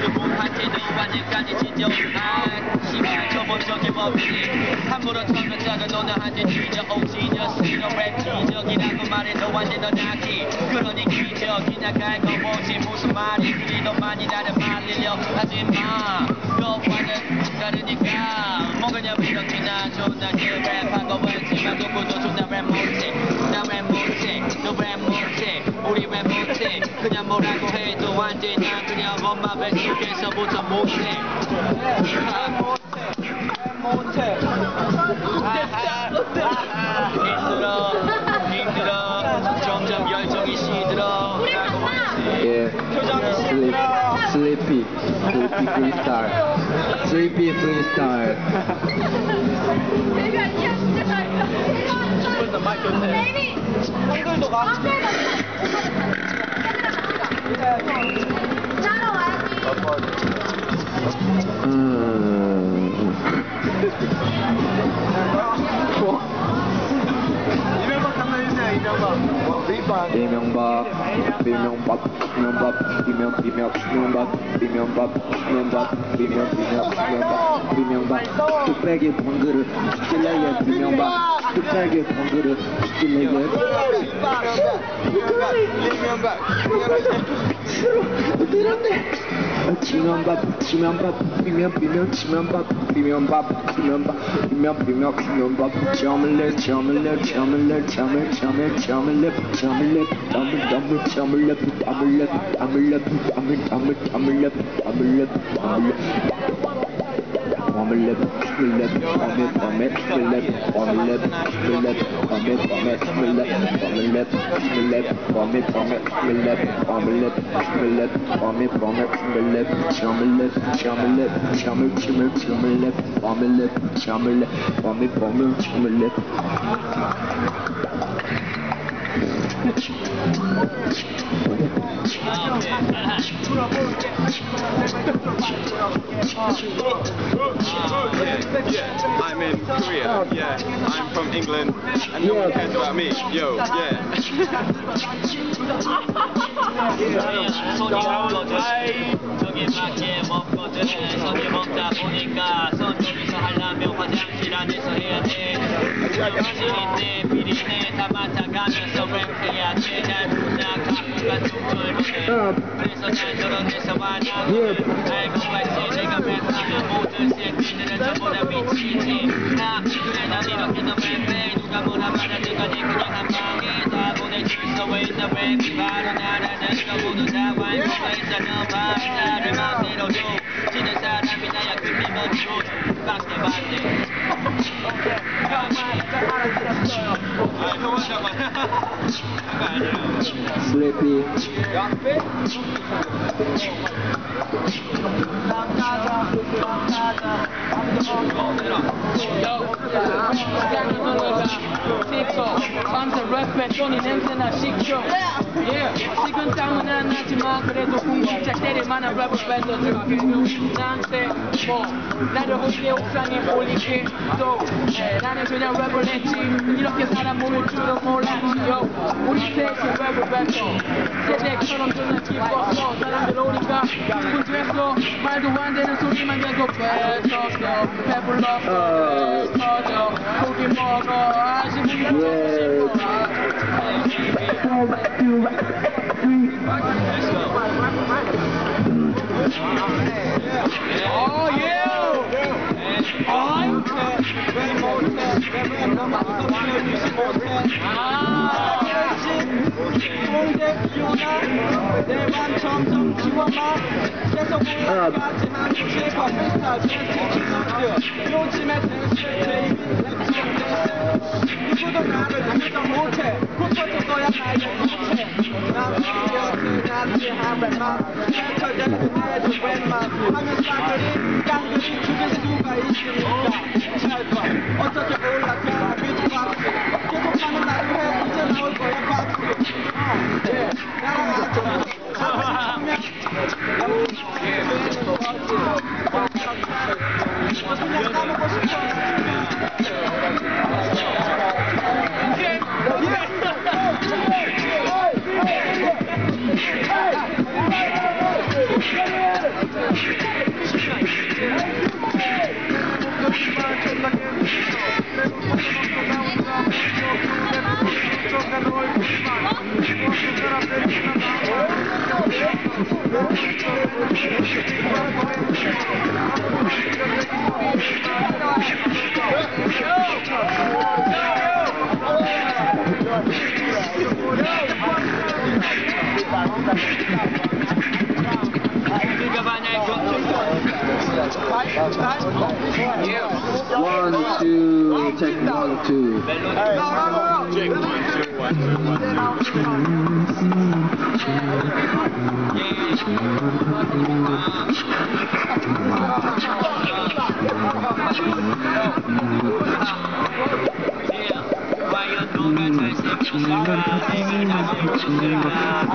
누구한테도 아직까지 지져한 시간 쳐본 적이 없지 함부로 털면 작은 너나한테 뒤져 지저스러 랩 기적이라고 말해도 안 되는 악기 그러니 기적이 나갈 거 보지 무슨 말이 그리 더 많이 나를 말리려 하지마 너와는 다르니까 먹으냐 부정기나 존나 랩하고 했지만 누구도 존나 랩 못해 나 랩 못해 너 랩 못해 우리 랩 못해 그냥 뭐라고 해도 안 돼 난 그냥 엄마 뱃속에서부터 못해 못해 힘들어 점점 열정이 시들어 Yeah, sleepy freestyle. Sleepy freestyle. 데뷔 아니야 진짜 잘했어. 데뷔. 형들도 가. 짜러 와야지. 이명박 장난이세요 이명박. 이명박 뚝배기 번그릇 찔레게 비명박 뚝배기 번그릇 찔레게 I'm in Korea, yeah. I'm from England, and no one cares about me. Yo, yeah. 손이 없거든 저기 밖에 없거든 손이 없다 보니까 선쪽에서 하려면 화장실 안에서 해야 돼 정신인데 비리네 다 맡아가면서 랩해야 돼잘 부탁하고가 툭툭 그래서 난 저런 데서 만나고 알고 있지 내가 랩하는 모든 새끼들은 전부 다 미치지 나 그래 난 이렇게 너 랩해 누가 뭐라 말하든 간에 그냥 한 방에 다 보내줄 수 있는 랩이 바로 나라는 거 모두 다 완성가 있어 너만 나를 마음대로 줘 지는 사람이 나야 그리면 줘 빡대 빡대 형 잠깐만 Sleepy. 밤새 랩에 톤이 냄새나 식초 식은땀은 안 나지만 그래도 궁금짝 때릴 만한 랩을 뱉어줄게 나한테 뭐 나를 호기에 옥상에 올리게 또 나는 그냥 랩을 했지 이렇게 사람 모일 줄은 몰랐지 우리 셋이 랩을 뱉어 새댁처럼 존나 기뻤어 사람들 오니까 기분 됐어 말도 안 되는 소리만 계속 뱉었어 배불렀어 터져 고기 먹어 아직 우리 찾고 Oh yeah! 내맘 점점 지워봐 계속 올라가지만 실컷 스타 제일 요즘에 대세 누구도 나를 인정 못해 고쳐줄 거야 나의 주체 난 이렇게 나지 한 랩만 펼쳐져도 내도 웬만 하면 싸그리 깡그리 죽일 수가 있으니까 잘봐 어떻게 올라가 뮤직 박스 계속 가는 나를 해 이제 나올 거야 박스 나랑 아주 그냥 까먹고 싶어 1, 2, check 1, 2. Check 1, 과연 누가 잘생겼을까? 내가 잘생겼을까?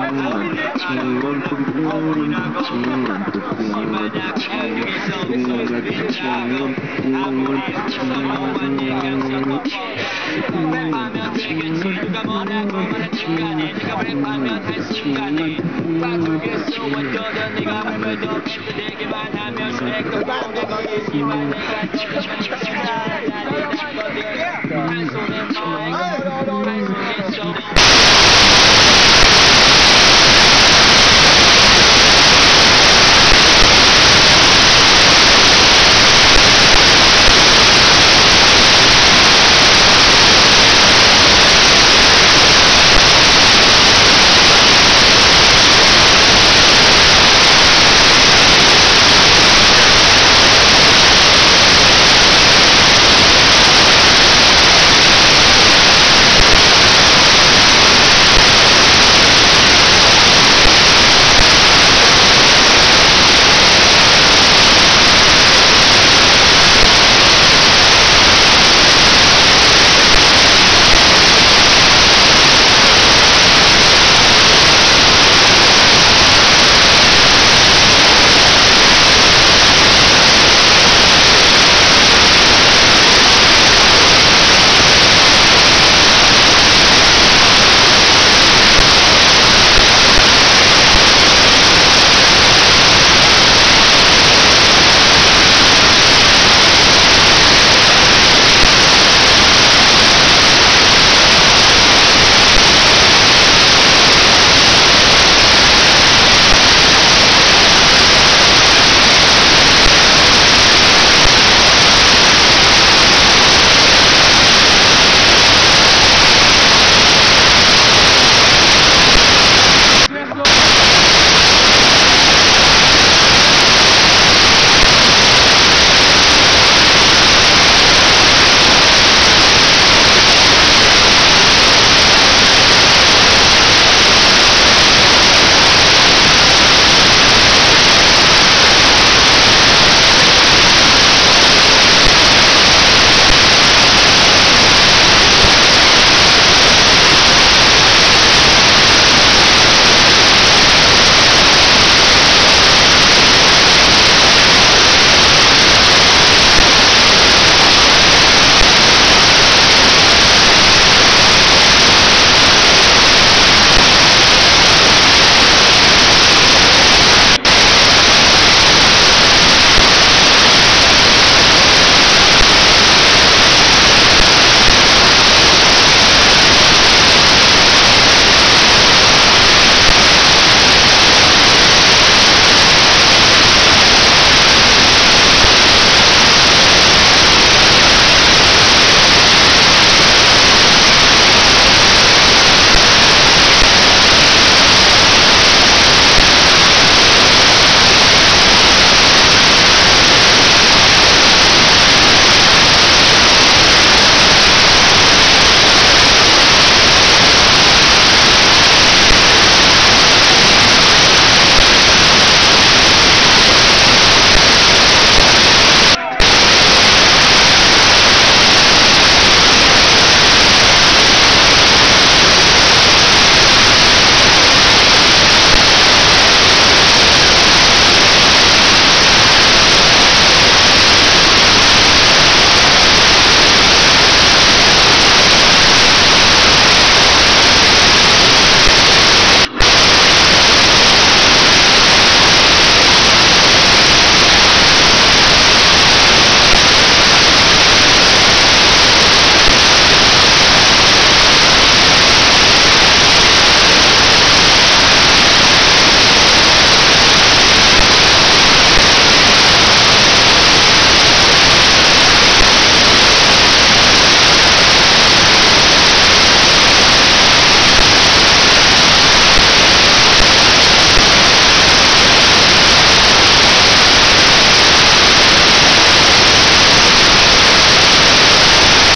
만약 여기서 웃어주자 아무리 웃어서만 얘기할 수 없어 랩하면 되겠지 누가 뭐라고 말했든 간에 네가 랩하면 할 순간에 바꾸겠어 어쩌든 네가 랩을 더 뱉어대기만 하면 랩도 보내버리지만 내가 너를 뱉어라 난 거든 한 손에 마이크